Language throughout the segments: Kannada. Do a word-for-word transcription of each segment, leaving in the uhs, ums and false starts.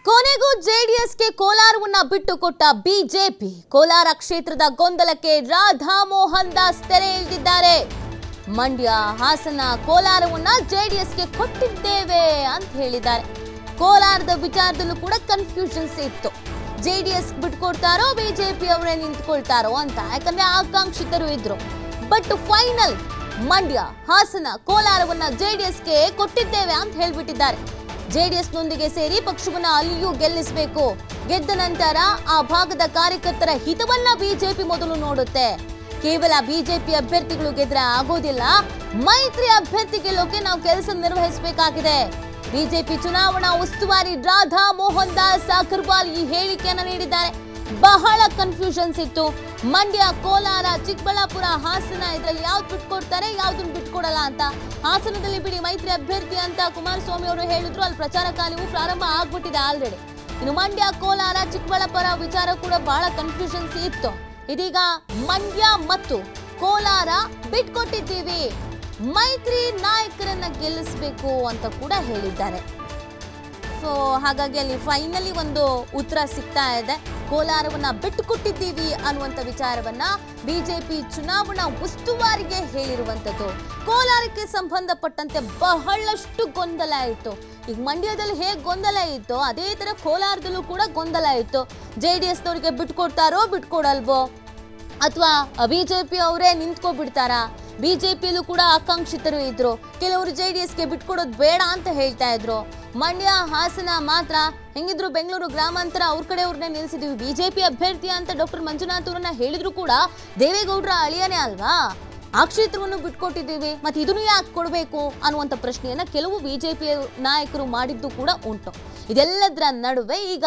ಕೊನೆಗೂ ಜೆಡಿಎಸ್ಗೆ ಕೋಲಾರವನ್ನ ಬಿಟ್ಟು ಕೊಟ್ಟ ಬಿಜೆಪಿ ಕೋಲಾರ ಕ್ಷೇತ್ರದ ಗೊಂದಲಕ್ಕೆ ರಾಧಾ ಮೋಹನ್ ದಾಸ್ ತೆರೆ ಎಳೆದಿದ್ದಾರೆ. ಮಂಡ್ಯ, ಹಾಸನ, ಕೋಲಾರವನ್ನ ಜೆಡಿಎಸ್ಗೆ ಕೊಟ್ಟಿದ್ದೇವೆ ಅಂತ ಹೇಳಿದ್ದಾರೆ. ಕೋಲಾರದ ವಿಚಾರದಲ್ಲೂ ಕೂಡ ಕನ್ಫ್ಯೂಷನ್ಸ್ ಇತ್ತು. ಜೆಡಿಎಸ್ ಬಿಟ್ಕೊಡ್ತಾರೋ ಬಿಜೆಪಿ ಅವರೇ ನಿಂತ್ಕೊಳ್ತಾರೋ ಅಂತ, ಯಾಕಂದ್ರೆ ಆಕಾಂಕ್ಷಿತರು ಇದ್ರು. ಬಟ್ ಫೈನಲ್ ಮಂಡ್ಯ, ಹಾಸನ, ಕೋಲಾರವನ್ನ ಜೆಡಿಎಸ್ಗೆ ಕೊಟ್ಟಿದ್ದೇವೆ ಅಂತ ಹೇಳ್ಬಿಟ್ಟಿದ್ದಾರೆ. ಜೆಡಿಎಸ್ನೊಂದಿಗೆ ಸೇರಿ ಪಕ್ಷವನ್ನ ಅಲ್ಲಿಯೂ ಗೆಲ್ಲಿಸಬೇಕು. ಗೆದ್ದ ನಂತರ ಆ ಭಾಗದ ಕಾರ್ಯಕರ್ತರ ಹಿತವನ್ನ ಬಿಜೆಪಿ ಮೊದಲು ನೋಡುತ್ತೆ. ಕೇವಲ ಬಿಜೆಪಿ ಅಭ್ಯರ್ಥಿಗಳು ಗೆದ್ರೆ ಆಗೋದಿಲ್ಲ, ಮೈತ್ರಿ ಅಭ್ಯರ್ಥಿ ಗೆಲ್ಲೋಕೆ ನಾವು ಕೆಲಸ ನಿರ್ವಹಿಸಬೇಕಾಗಿದೆ. ಬಿಜೆಪಿ ಚುನಾವಣಾ ಉಸ್ತುವಾರಿ ರಾಧಾ ಮೋಹನ್ ದಾಸ್ ಅಗರ್ವಾಲ್ ಈ ಹೇಳಿಕೆಯನ್ನ ನೀಡಿದ್ದಾರೆ. ಬಹಳ ಕನ್ಫ್ಯೂಷನ್ಸ್ ಇತ್ತು. ಮಂಡ್ಯ, ಕೋಲಾರ, ಚಿಕ್ಕಬಳ್ಳಾಪುರ, ಹಾಸನ ಇದರಲ್ಲಿ ಯಾವ್ದು ಬಿಟ್ಕೊಡ್ತಾರೆ, ಯಾವ್ದನ್ನ ಬಿಟ್ಕೊಡಲ್ಲ ಅಂತ. ಹಾಸನದಲ್ಲಿ ಬಿಡಿ ಮೈತ್ರಿ ಅಭ್ಯರ್ಥಿ ಅಂತ ಕುಮಾರಸ್ವಾಮಿ ಅವರು ಹೇಳಿದ್ರು. ಅಲ್ಲಿ ಪ್ರಚಾರ ಕಾರ್ಯವು ಪ್ರಾರಂಭ ಆಗ್ಬಿಟ್ಟಿದೆ ಆಲ್ರೆಡಿ. ಇನ್ನು ಮಂಡ್ಯ, ಕೋಲಾರ, ಚಿಕ್ಕಬಳ್ಳಾಪುರ ವಿಚಾರ ಕೂಡ ಬಹಳ ಕನ್ಫ್ಯೂಷನ್ಸ್ ಇತ್ತು. ಇದೀಗ ಮಂಡ್ಯ ಮತ್ತು ಕೋಲಾರ ಬಿಟ್ಕೊಟ್ಟಿದ್ದೀವಿ, ಮೈತ್ರಿ ನಾಯಕರನ್ನ ಗೆಲ್ಲಿಸಬೇಕು ಅಂತ ಕೂಡ ಹೇಳಿದ್ದಾರೆ. ಸೊ ಹಾಗಾಗಿ ಅಲ್ಲಿ ಫೈನಲಿ ಒಂದು ಉತ್ತರ ಸಿಗ್ತಾ ಇದೆ. ಕೋಲಾರವನ್ನ ಬಿಟ್ಟುಕೊಟ್ಟಿದ್ದೀವಿ ಅನ್ನುವಂಥ ವಿಚಾರವನ್ನ ಬಿಜೆಪಿ ಚುನಾವಣಾ ಉಸ್ತುವಾರಿಗೆ ಹೇಳಿರುವಂಥದ್ದು. ಕೋಲಾರಕ್ಕೆ ಸಂಬಂಧಪಟ್ಟಂತೆ ಬಹಳಷ್ಟು ಗೊಂದಲ ಇತ್ತು. ಈಗ ಮಂಡ್ಯದಲ್ಲಿ ಹೇಗೆ ಗೊಂದಲ ಇತ್ತು, ಅದೇ ತರ ಕೋಲಾರದಲ್ಲೂ ಕೂಡ ಗೊಂದಲ ಇತ್ತು. ಜೆ ಡಿ ಎಸ್ನವ್ರಿಗೆ ಬಿಟ್ಕೊಡ್ತಾರೋ ಬಿಟ್ಕೊಡಲ್ವೋ, ಅಥವಾ ಬಿಜೆಪಿ ಅವರೇ ನಿಂತ್ಕೊಬಿಡ್ತಾರಾ? ಬಿಜೆಪಿಯಲ್ಲೂ ಕೂಡ ಆಕಾಂಕ್ಷಿತರು ಇದ್ರು. ಕೆಲವರು ಜೆ ಡಿ ಎಸ್ಗೆ ಬಿಟ್ಕೊಡೋದು ಬೇಡ ಅಂತ ಹೇಳ್ತಾ ಇದ್ರು. ಮಂಡ್ಯ, ಹಾಸನ ಮಾತ್ರ ಹೆಂಗಿದ್ರು ಬೆಂಗಳೂರು ಗ್ರಾಮಾಂತರ ಅವ್ರ ಕಡೆ ಅವ್ರನ್ನೇ ನಿಲ್ಸಿದೀವಿ, ಬಿಜೆಪಿ ಅಭ್ಯರ್ಥಿ ಅಂತ ಡಾಕ್ಟರ್ ಮಂಜುನಾಥ್ ಅವ್ರನ್ನ ಹೇಳಿದ್ರು ಕೂಡ ದೇವೇಗೌಡರ ಅಳಿಯನೇ ಅಲ್ವಾ, ಆ ಕ್ಷೇತ್ರವನ್ನು ಬಿಟ್ಕೊಟ್ಟಿದ್ದೀವಿ, ಮತ್ತೆ ಇದನ್ನು ಯಾಕೆ ಕೊಡಬೇಕು ಅನ್ನುವಂಥ ಪ್ರಶ್ನೆಯನ್ನ ಕೆಲವು ಬಿಜೆಪಿ ನಾಯಕರು ಮಾಡಿದ್ದು ಕೂಡ ಉಂಟು. ಇದೆಲ್ಲದರ ನಡುವೆ ಈಗ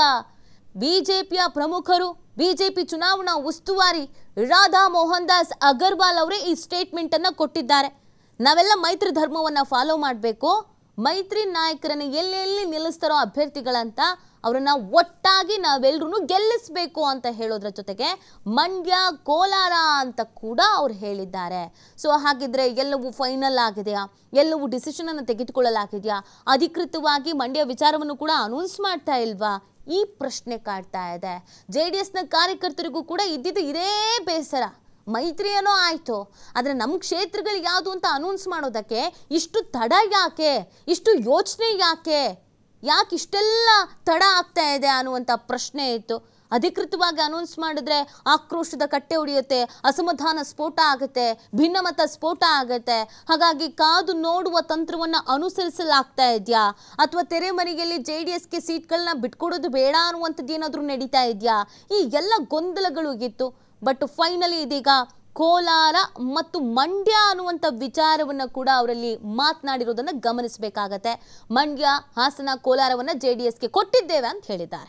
ಬಿಜೆಪಿಯ ಪ್ರಮುಖರು, ಬಿಜೆಪಿ ಚುನಾವಣಾ ಉಸ್ತುವಾರಿ ರಾಧಾ ಮೋಹನ್ ದಾಸ್ ಅಗರ್ವಾಲ್ ಅವರೇ ಈ ಸ್ಟೇಟ್ಮೆಂಟ್ ಅನ್ನ ಕೊಟ್ಟಿದ್ದಾರೆ. ನಾವೆಲ್ಲ ಮೈತ್ರಿ ಧರ್ಮವನ್ನ ಫಾಲೋ ಮಾಡಬೇಕು, ಮೈತ್ರಿ ನಾಯಕರನ್ನ ಎಲ್ಲೆಲ್ಲಿ ನಿಲ್ಲಿಸ್ತಾರೋ ಅಭ್ಯರ್ಥಿಗಳಂತ ಅವರನ್ನ ಒಟ್ಟಾಗಿ ನಾವೆಲ್ಲರೂ ಗೆಲ್ಲಿಸಬೇಕು ಅಂತ ಹೇಳೋದ್ರ ಜೊತೆಗೆ ಮಂಡ್ಯ, ಕೋಲಾರ ಅಂತ ಕೂಡ ಅವ್ರು ಹೇಳಿದ್ದಾರೆ. ಸೊ ಹಾಗಿದ್ರೆ ಎಲ್ಲವೂ ಫೈನಲ್ ಆಗಿದೆಯಾ, ಎಲ್ಲವೂ ಡಿಸಿಷನ್ ಅನ್ನು ತೆಗೆದುಕೊಳ್ಳಲಾಗಿದೆಯಾ, ಅಧಿಕೃತವಾಗಿ ಮಂಡ್ಯ ವಿಚಾರವನ್ನು ಕೂಡ ಅನೌನ್ಸ್ ಮಾಡ್ತಾ ಇಲ್ವಾ, ಈ ಪ್ರಶ್ನೆ ಕಾಡ್ತಾ ಇದೆ. ಜೆ ಡಿ ಎಸ್ನ ಕಾರ್ಯಕರ್ತರಿಗೂ ಕೂಡ ಇದ್ದಿದ್ದು ಇದೇ ಬೇಸರ. ಮೈತ್ರಿ ಏನೋ ಆಯಿತು, ಆದರೆ ನಮ್ಮ ಕ್ಷೇತ್ರಗಳು ಯಾವುದು ಅಂತ ಅನೌನ್ಸ್ ಮಾಡೋದಕ್ಕೆ ಇಷ್ಟು ತಡ ಯಾಕೆ, ಇಷ್ಟು ಯೋಚನೆ ಯಾಕೆ, ಯಾಕೆ ಇಷ್ಟೆಲ್ಲ ತಡ ಆಗ್ತಾ ಇದೆ ಅನ್ನುವಂಥ ಪ್ರಶ್ನೆ ಇತ್ತು. ಅಧಿಕೃತವಾಗಿ ಅನೌನ್ಸ್ ಮಾಡಿದ್ರೆ ಆಕ್ರೋಶದ ಕಟ್ಟೆ ಹೊಡೆಯುತ್ತೆ, ಅಸಮಾಧಾನ ಸ್ಫೋಟ ಆಗುತ್ತೆ, ಭಿನ್ನಮತ ಸ್ಫೋಟ ಆಗುತ್ತೆ. ಹಾಗಾಗಿ ಕಾದು ನೋಡುವ ತಂತ್ರವನ್ನು ಅನುಸರಿಸಲಾಗ್ತಾ ಇದೆಯಾ, ಅಥವಾ ತೆರೆಮರೆಯಲ್ಲಿ ಜೆ ಡಿ ಎಸ್ಗೆ ಸೀಟ್ಗಳನ್ನ ಬಿಟ್ಕೊಡೋದು ಬೇಡ ಅನ್ನುವಂಥದ್ದು ಏನಾದರೂ ನಡೀತಾ ಇದೆಯಾ, ಈ ಎಲ್ಲ ಗೊಂದಲಗಳು ಇತ್ತು. ಬಟ್ ಫೈನಲಿ ಇದೀಗ ಕೋಲಾರ ಮತ್ತು ಮಂಡ್ಯ ಅನ್ನುವಂಥ ವಿಚಾರವನ್ನು ಕೂಡ ಅವರಲ್ಲಿ ಮಾತನಾಡಿರೋದನ್ನು ಗಮನಿಸಬೇಕಾಗತ್ತೆ. ಮಂಡ್ಯ, ಹಾಸನ, ಕೋಲಾರವನ್ನು ಜೆ ಡಿ ಎಸ್ಗೆ ಕೊಟ್ಟಿದ್ದೇವೆ ಅಂತ ಹೇಳಿದ್ದಾರೆ.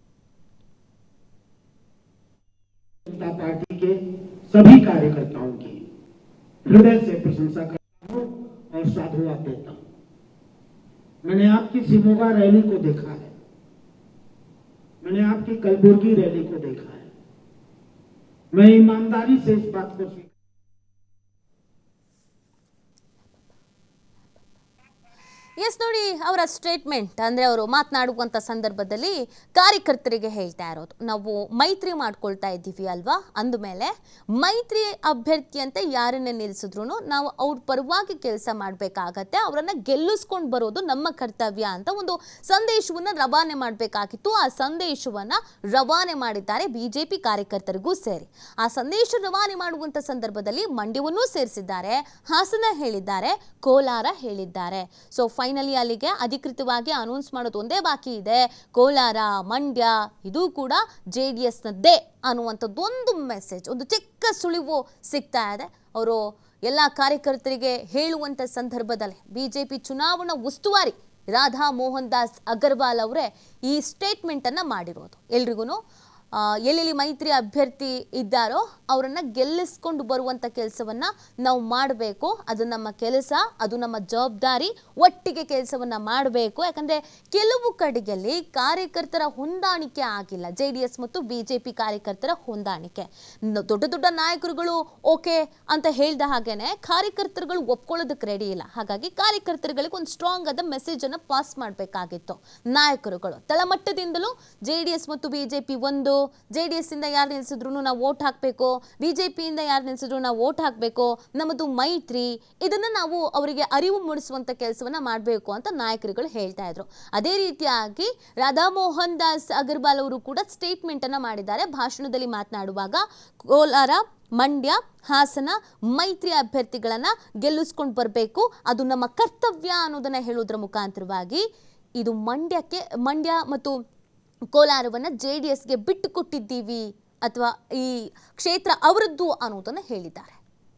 जनता पार्टी के सभी कार्यकर्ताओं की हृदय से प्रशंसा करता हूं और साधुवाद देता हूं। मैंने आपकी शिमोगा रैली को देखा है, मैंने आपकी कलबुर्गी रैली को देखा है। मैं ईमानदारी से इस बात को ಎಸ್ ನೋಡಿ, ಅವರ ಸ್ಟೇಟ್ಮೆಂಟ್ ಅಂದರೆ ಅವರು ಮಾತನಾಡುವಂಥ ಸಂದರ್ಭದಲ್ಲಿ ಕಾರ್ಯಕರ್ತರಿಗೆ ಹೇಳ್ತಾ ಇರೋದು, ನಾವು ಮೈತ್ರಿ ಮಾಡ್ಕೊಳ್ತಾ ಇದ್ದೀವಿ ಅಲ್ವಾ, ಅಂದಮೇಲೆ ಮೈತ್ರಿ ಅಭ್ಯರ್ಥಿ ಅಂತ ಯಾರನ್ನೇ ನಿಲ್ಲಿಸಿದ್ರು ನಾವು ಅವ್ರ ಪರವಾಗಿ ಕೆಲಸ ಮಾಡಬೇಕಾಗತ್ತೆ, ಅವರನ್ನು ಗೆಲ್ಲಿಸ್ಕೊಂಡು ಬರೋದು ನಮ್ಮ ಕರ್ತವ್ಯ ಅಂತ ಒಂದು ಸಂದೇಶವನ್ನು ರವಾನೆ ಮಾಡಬೇಕಾಗಿತ್ತು. ಆ ಸಂದೇಶವನ್ನು ರವಾನೆ ಮಾಡಿದ್ದಾರೆ ಬಿಜೆಪಿ ಕಾರ್ಯಕರ್ತರಿಗೂ ಸೇರಿ. ಆ ಸಂದೇಶ ರವಾನೆ ಮಾಡುವಂಥ ಸಂದರ್ಭದಲ್ಲಿ ಮಂಡ್ಯವನ್ನೂ ಸೇರಿಸಿದ್ದಾರೆ, ಹಾಸನ ಹೇಳಿದ್ದಾರೆ, ಕೋಲಾರ ಹೇಳಿದ್ದಾರೆ. ಸೊ ಫೈನಲಿ ಅಲ್ಲಿಗೆ ಅಧಿಕೃತವಾಗಿ ಅನೌನ್ಸ್ ಮಾಡೋದು ಒಂದೇ ಬಾಕಿ ಇದೆ. ಕೋಲಾರ, ಮಂಡ್ಯ ಇದು ಕೂಡ ಜೆ ಡಿ ಎಸ್ನದ್ದೇ ಅನ್ನುವಂಥದ್ದು ಒಂದು ಮೆಸೇಜ್, ಒಂದು ಚಿಕ್ಕ ಸುಳಿವು ಸಿಗ್ತಾ ಇದೆ. ಅವರು ಎಲ್ಲ ಕಾರ್ಯಕರ್ತರಿಗೆ ಹೇಳುವಂಥ ಸಂದರ್ಭದಲ್ಲಿ ಬಿಜೆಪಿ ಚುನಾವಣಾ ಉಸ್ತುವಾರಿ ರಾಧಾ ಮೋಹನ್ ದಾಸ್ ಅಗರ್ವಾಲ್ ಅವರೇ ಈ ಸ್ಟೇಟ್ಮೆಂಟನ್ನು ಮಾಡಿರೋದು. ಎಲ್ರಿಗೂ ಎಲ್ಲೆಲ್ಲಿ ಮೈತ್ರಿ ಅಭ್ಯರ್ಥಿ ಇದ್ದಾರೋ ಅವರನ್ನ ಗೆಲ್ಲಿಸ್ಕೊಂಡು ಬರುವಂತ ಕೆಲಸವನ್ನ ನಾವು ಮಾಡಬೇಕು. ಅದು ನಮ್ಮ ಕೆಲಸ, ಅದು ನಮ್ಮ ಜವಾಬ್ದಾರಿ. ಒಟ್ಟಿಗೆ ಕೆಲಸವನ್ನ ಮಾಡಬೇಕು. ಯಾಕಂದ್ರೆ ಕೆಲವು ಕಡೆಯಲ್ಲಿ ಕಾರ್ಯಕರ್ತರ ಹೊಂದಾಣಿಕೆ ಆಗಿಲ್ಲ. ಜೆ ಡಿ ಎಸ್ ಮತ್ತು ಬಿಜೆಪಿ ಕಾರ್ಯಕರ್ತರ ಹೊಂದಾಣಿಕೆ. ದೊಡ್ಡ ದೊಡ್ಡ ನಾಯಕರುಗಳು ಓಕೆ ಅಂತ ಹೇಳ್ದ ಹಾಗೇನೆ ಕಾರ್ಯಕರ್ತರುಗಳು ಒಪ್ಕೊಳ್ಳೋದಕ್ಕೆ ರೆಡಿ ಇಲ್ಲ. ಹಾಗಾಗಿ ಕಾರ್ಯಕರ್ತರುಗಳಿಗೆ ಒಂದು ಸ್ಟ್ರಾಂಗ್ ಆದ ಮೆಸೇಜ್ ಅನ್ನ ಪಾಸ್ ಮಾಡಬೇಕಾಗಿತ್ತು ನಾಯಕರುಗಳು. ತಳಮಟ್ಟದಿಂದಲೂ ಜೆ ಡಿ ಎಸ್ ಮತ್ತು ಬಿಜೆಪಿ ಒಂದು, ಜೆ ಡಿ ಎಸ್ ಇಂದ ಯಾರು ನಿಲ್ಸಿದ್ರು ನಾವು ವೋಟ್ ಹಾಕಬೇಕು, ಬಿಜೆಪಿಯಿಂದ ಯಾರು ನಿಲ್ಸಿದ್ರು ನಾವು ವೋಟ್ ಹಾಕಬೇಕು, ನಮ್ಮದು ಮೈತ್ರಿ, ಇದನ್ನ ನಾವು ಅವರಿಗೆ ಅರಿವು ಮೂಡಿಸುವಂತ ಕೆಲಸವನ್ನ ಮಾಡಬೇಕು ಅಂತ ನಾಯಕರುಗಳು ಹೇಳ್ತಾ ಇದ್ರು. ಅದೇ ರೀತಿಯಾಗಿ ರಾಧಾ ಮೋಹನ್ ದಾಸ್ ಅಗರ್ವಾಲ್ ಅವರು ಕೂಡ ಸ್ಟೇಟ್ಮೆಂಟ್ ಅನ್ನ ಮಾಡಿದ್ದಾರೆ. ಭಾಷಣದಲ್ಲಿ ಮಾತನಾಡುವಾಗ ಕೋಲಾರ, ಮಂಡ್ಯ, ಹಾಸನ ಮೈತ್ರಿ ಅಭ್ಯರ್ಥಿಗಳನ್ನ ಗೆಲ್ಲಿಸ್ಕೊಂಡು ಬರಬೇಕು, ಅದು ನಮ್ಮ ಕರ್ತವ್ಯ ಅನ್ನೋದನ್ನ ಹೇಳೋದ್ರ ಮುಖಾಂತರವಾಗಿ ಇದು ಮಂಡ್ಯಕ್ಕೆ ಮಂಡ್ಯ ಮತ್ತು ಕೋಲಾರವನ್ನ ಜೆ ಡಿ ಎಸ್ಗೆ ಬಿಟ್ಟು ಕೊಟ್ಟಿದ್ದೀವಿ ಅಥವಾ ಈ ಕ್ಷೇತ್ರ ಅವರದ್ದು ಅನ್ನೋದನ್ನ ಹೇಳಿದ್ದಾರೆ.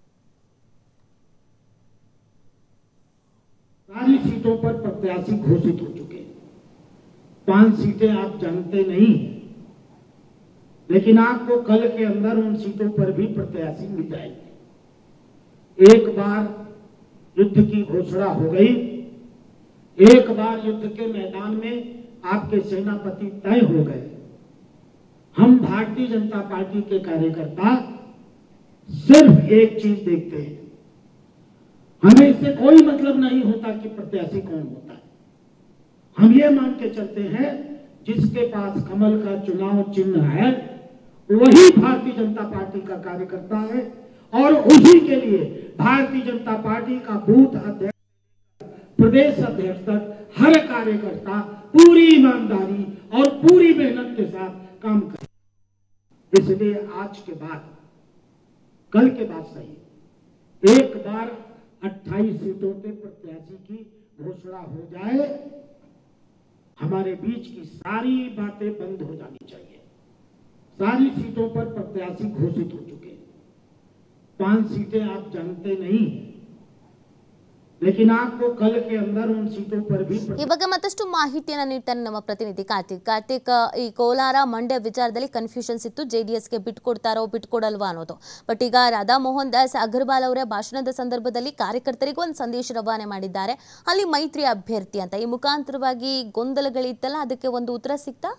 सारी सीटों पर प्रत्याशी घोषित हो चुके हैं. पांच सीटें आप जानते नहीं, लेकिन आपको कल के अंदर उन सीटों पर भी प्रत्याशी मिल जाएंगे. एक बार युद्ध की घोषणा हो गई, एक बार युद्ध के मैदान में आपके सेनापति तय हो गए. हम भारतीय जनता पार्टी के कार्यकर्ता सिर्फ एक चीज देखते हैं, हमें इससे कोई मतलब नहीं होता कि प्रत्याशी कौन होता है. हम ये मान के चलते हैं जिसके पास कमल का चुनाव चिन्ह है वही भारतीय जनता पार्टी का कार्यकर्ता है, और उसी के लिए भारतीय जनता पार्टी का बूथ अध्यक्ष, प्रदेश अध्यक्ष तक हर कार्यकर्ता पूरी ईमानदारी और पूरी मेहनत के साथ काम करे. इसलिए आज के बाद, कल के बाद सही, एक बार अट्ठाईस सीटों के प्रत्याशी की घोषणा हो जाए, हमारे बीच की सारी बातें बंद हो जानी चाहिए. सारी सीटों पर प्रत्याशी घोषित हो चुके हैं. पांच सीटें आप जानते नहीं, लेकिन आपको कल के अंदर उन सीटों पर भी. ಈ ಬಗ್ಗೆ ಮತ್ತಷ್ಟು ಮಾಹಿತಿಯನ್ನು ನೀಡ್ತಾನೆ ನಮ್ಮ ಪ್ರತಿನಿಧಿ ಕಾರ್ತಿಕ್. ಕಾರ್ತಿಕ್, ಈ ಕೋಲಾರ ಮಂಡ್ಯ ವಿಚಾರದಲ್ಲಿ ಕನ್ಫ್ಯೂಷನ್ಸ್ ಇತ್ತು, ಜೆ ಡಿ ಎಸ್ಗೆ ಬಿಟ್ಕೊಡ್ತಾರೋ ಬಿಟ್ಕೊಡಲ್ವಾ ಅನ್ನೋದು. ಬಟ್ ಈಗ ರಾಧಾ ಮೋಹನ್ ದಾಸ್ ಅಗರ್ವಾಲ್ ಅವರ ಭಾಷಣದ ಸಂದರ್ಭದಲ್ಲಿ ಕಾರ್ಯಕರ್ತರಿಗೆ ಒಂದು ಸಂದೇಶ ರವಾನೆ ಮಾಡಿದ್ದಾರೆ. ಅಲ್ಲಿ ಮೈತ್ರಿ ಅಭ್ಯರ್ಥಿ ಅಂತ ಈ ಮುಖಾಂತರವಾಗಿ ಗೊಂದಲಗಳಿತ್ತಲ್ಲ, ಅದಕ್ಕೆ ಒಂದು ಉತ್ತರ ಸಿಗ್ತಾ?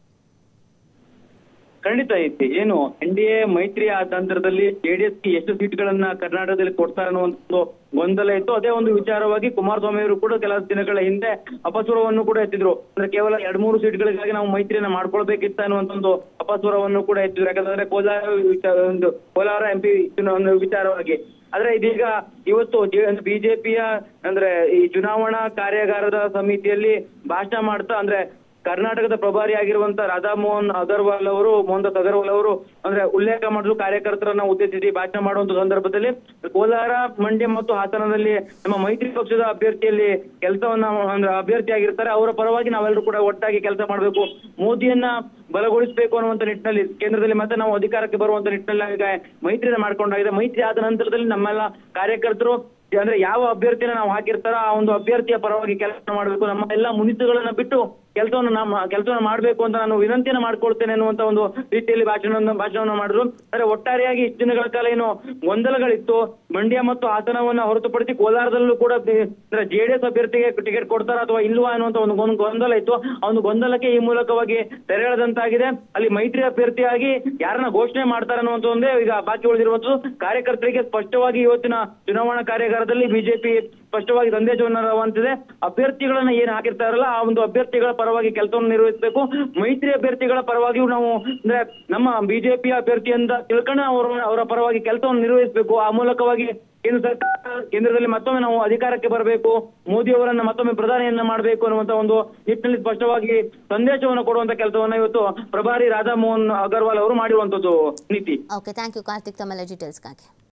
ಖಂಡಿತ ಐತಿ. ಏನು ಎನ್ ಡಿ ಎ ಮೈತ್ರಿ ಆ ತಂತ್ರದಲ್ಲಿ ಜೆಡಿಎಸ್ಗೆ ಎಷ್ಟು ಸೀಟ್ಗಳನ್ನ ಕರ್ನಾಟಕದಲ್ಲಿ ಕೊಡ್ತಾರೆ ಅನ್ನೋ ಒಂದು ಗೊಂದಲ ಇತ್ತು. ಅದೇ ಒಂದು ವಿಚಾರವಾಗಿ ಕುಮಾರಸ್ವಾಮಿ ಅವರು ಕೂಡ ಕೆಲ ದಿನಗಳ ಹಿಂದೆ ಅಪಸ್ವರವನ್ನು ಕೂಡ ಎತ್ತಿದ್ರು. ಅಂದ್ರೆ ಕೇವಲ ಎರಡ್ ಮೂರು ಸೀಟ್ಗಳಿಗಾಗಿ ನಾವು ಮೈತ್ರಿಯನ್ನ ಮಾಡ್ಕೊಳ್ಬೇಕಿತ್ತ ಅನ್ನುವಂತ ಒಂದು ಅಪಸ್ವರವನ್ನು ಕೂಡ ಎತ್ತಿದ್ರು. ಯಾಕಂದ್ರೆ ಕೋಲಾರ ಒಂದು ಕೋಲಾರ ಎಂ ಪಿ ಒಂದು ವಿಚಾರವಾಗಿ. ಆದ್ರೆ ಇದೀಗ ಇವತ್ತು ಬಿಜೆಪಿಯ ಅಂದ್ರೆ ಈ ಚುನಾವಣಾ ಕಾರ್ಯಾಗಾರದ ಸಮಿತಿಯಲ್ಲಿ ಭಾಷಣ ಮಾಡ್ತಾ ಅಂದ್ರೆ ಕರ್ನಾಟಕದ ಪ್ರಭಾರಿ ಆಗಿರುವಂತ ರಾಧಾ ಮೋಹನ್ ಅಗರ್ವಾಲ್ ಅವರು ಮೋಹನ್ ದಾಸ್ ಅಗರ್ವಾಲ್ ಅವರು ಅಂದ್ರೆ ಉಲ್ಲೇಖ ಮಾಡಿದ್ರು ಕಾರ್ಯಕರ್ತರನ್ನ ಉದ್ದೇಶಿಸಿ ಭಾಷಣ ಮಾಡುವಂತ ಸಂದರ್ಭದಲ್ಲಿ ಕೋಲಾರ, ಮಂಡ್ಯ ಮತ್ತು ಹಾಸನದಲ್ಲಿ ನಮ್ಮ ಮೈತ್ರಿ ಪಕ್ಷದ ಅಭ್ಯರ್ಥಿಯಲ್ಲಿ ಕೆಲಸವನ್ನ ಅಂದ್ರೆ ಅಭ್ಯರ್ಥಿ ಆಗಿರ್ತಾರೆ, ಅವರ ಪರವಾಗಿ ನಾವೆಲ್ಲರೂ ಕೂಡ ಒಟ್ಟಾಗಿ ಕೆಲಸ ಮಾಡಬೇಕು, ಮೋದಿಯನ್ನ ಬಲಗೊಳಿಸಬೇಕು ಅನ್ನುವಂತ ನಿಟ್ಟಿನಲ್ಲಿ ಕೇಂದ್ರದಲ್ಲಿ ಮತ್ತೆ ನಾವು ಅಧಿಕಾರಕ್ಕೆ ಬರುವಂತ ನಿಟ್ಟಿನಲ್ಲಿ ಈಗ ಮೈತ್ರಿನ ಮಾಡ್ಕೊಂಡಾಗಿದೆ. ಮೈತ್ರಿ ಆದ ನಂತರದಲ್ಲಿ ನಮ್ಮೆಲ್ಲ ಕಾರ್ಯಕರ್ತರು ಅಂದ್ರೆ ಯಾವ ಅಭ್ಯರ್ಥಿನ ನಾವು ಹಾಕಿರ್ತಾರೋ ಆ ಒಂದು ಅಭ್ಯರ್ಥಿಯ ಪರವಾಗಿ ಕೆಲಸ ಮಾಡಬೇಕು, ನಮ್ಮ ಎಲ್ಲಾ ಮುನಿಸುಗಳನ್ನ ಬಿಟ್ಟು ಕೆಲಸವನ್ನು ನಮ್ಮ ಕೆಲಸವನ್ನ ಮಾಡ್ಬೇಕು ಅಂತ ನಾನು ವಿನಂತಿಯನ್ನ ಮಾಡ್ಕೊಳ್ತೇನೆ ಅನ್ನುವಂತ ಒಂದು ರೀತಿಯಲ್ಲಿ ಭಾಷಣ ಭಾಷಣವನ್ನ ಮಾಡಿದ್ರು. ಅಂದ್ರೆ ಒಟ್ಟಾರೆಯಾಗಿ ಇಷ್ಟು ದಿನಗಳ ಕಾಲ ಏನು ಗೊಂದಲಗಳಿತ್ತು, ಮಂಡ್ಯ ಮತ್ತು ಹಾಸನವನ್ನ ಹೊರತುಪಡಿಸಿ ಕೋಲಾರದಲ್ಲೂ ಕೂಡ ಅಂದ್ರೆ ಜೆಡಿಎಸ್ ಅಭ್ಯರ್ಥಿಗೆ ಟಿಕೆಟ್ ಕೊಡ್ತಾರ ಅಥವಾ ಇಲ್ವಾ ಅನ್ನುವಂತ ಒಂದು ಗೊಂದಲ ಇತ್ತು. ಆ ಒಂದು ಗೊಂದಲಕ್ಕೆ ಈ ಮೂಲಕವಾಗಿ ತೆರೆ ಎಳೆದಂತಾಗಿದೆ. ಅಲ್ಲಿ ಮೈತ್ರಿ ಅಭ್ಯರ್ಥಿಯಾಗಿ ಯಾರನ್ನ ಘೋಷಣೆ ಮಾಡ್ತಾರೆ ಅನ್ನುವಂತ ಒಂದೇ ಈಗ ಬಾಕಿ ಉಳಿದಿರುವಂತದ್ದು. ಕಾರ್ಯಕರ್ತರಿಗೆ ಸ್ಪಷ್ಟವಾಗಿ ಇವತ್ತಿನ ಚುನಾವಣಾ ಕಾರ್ಯಾಗಾರದಲ್ಲಿ ಬಿಜೆಪಿ ಸ್ಪಷ್ಟವಾಗಿ ಸಂದೇಶವನ್ನು ರವಾನಿಸಿದೆ. ಅಭ್ಯರ್ಥಿಗಳನ್ನ ಏನ್ ಹಾಕಿರ್ತಾರಲ್ಲ ಆ ಒಂದು ಅಭ್ಯರ್ಥಿಗಳ ಪರವಾಗಿ ಕೆಲಸವನ್ನು ನಿರ್ವಹಿಸಬೇಕು. ಮೈತ್ರಿ ಅಭ್ಯರ್ಥಿಗಳ ಪರವಾಗಿಯೂ ನಾವು ಅಂದ್ರೆ ನಮ್ಮ ಬಿಜೆಪಿ ಅಭ್ಯರ್ಥಿ ಅಂತ ತಿಳ್ಕೊಂಡು ಅವರ ಅವರ ಪರವಾಗಿ ಕೆಲಸವನ್ನು ನಿರ್ವಹಿಸಬೇಕು. ಆ ಮೂಲಕವಾಗಿ ಕೇಂದ್ರ ಸರ್ಕಾರ ಕೇಂದ್ರದಲ್ಲಿ ಮತ್ತೊಮ್ಮೆ ನಾವು ಅಧಿಕಾರಕ್ಕೆ ಬರಬೇಕು, ಮೋದಿ ಅವರನ್ನ ಮತ್ತೊಮ್ಮೆ ಪ್ರಧಾನಿಯನ್ನ ಮಾಡಬೇಕು ಅನ್ನುವಂತ ಒಂದು ನಿಟ್ಟಿನಲ್ಲಿ ಸ್ಪಷ್ಟವಾಗಿ ಸಂದೇಶವನ್ನು ಕೊಡುವಂತ ಕೆಲಸವನ್ನ ಇವತ್ತು ಪ್ರಭಾರಿ ರಾಧಾ ಮೋಹನ್ ಅಗರ್ವಾಲ್ ಅವರು ಮಾಡಿರುವಂತದ್ದು ನೀತಿ. ಓಕೆ, ಥ್ಯಾಂಕ್ ಯು ಕಾರ್ತಿಕ್ ತಮ್ಮೆಲ್ಲ ಡೀಟೇಲ್ಸ್ಗಾಗಿ.